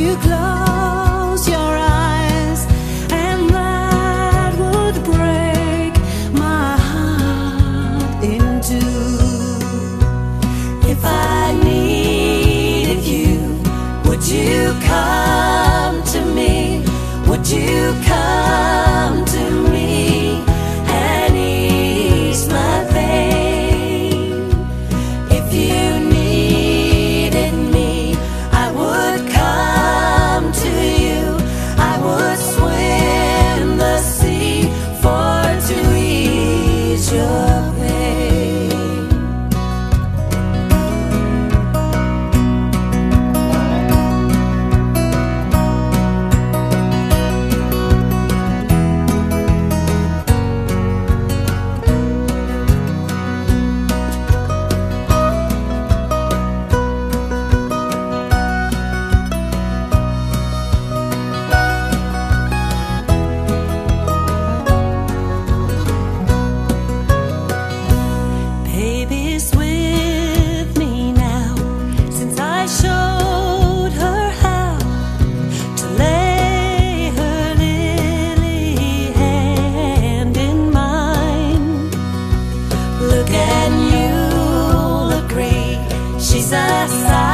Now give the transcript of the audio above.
you close your eyes, and that would break my heart in two. If I needed you, would you come to me? Would you come to me and ease my pain? If you needed me, I would come to you. I would swim the sea for to ease your pain. Baby's with me now, since I showed her how to lay her lily hand in mine. Look and you'll agree, she's a